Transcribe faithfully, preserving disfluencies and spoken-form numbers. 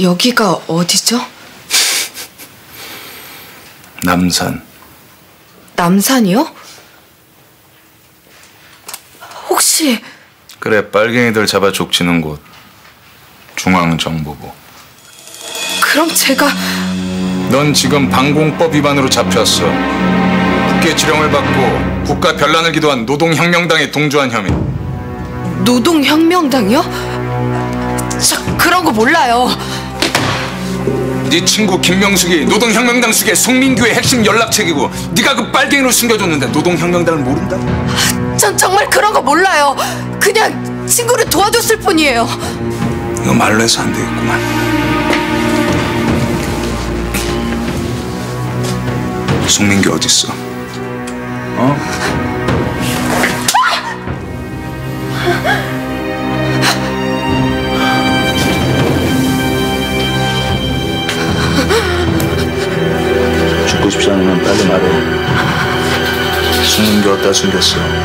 여기가 어디죠? 남산. 남산이요? 혹시... 그래, 빨갱이들 잡아 족치는 곳. 중앙정보부. 그럼 제가... 넌 지금 방공법 위반으로 잡혔어. 국회 지령을 받고 국가 변란을 기도한 노동혁명당에 동조한 혐의. 노동혁명당이요? 저 그런 거 몰라요. 네 친구 김명숙이 노동혁명당 측의 송민규의 핵심 연락책이고 네가 그 빨갱이로 숨겨줬는데 노동혁명당을 모른다? 전 정말 그런 거 몰라요. 그냥 친구를 도와줬을 뿐이에요. 이거 말로 해서 안 되겠구만. 송민규 어딨어? 어? 죽고 싶지 않으면 빨리 말해. 송민규 어디다 숨겼어?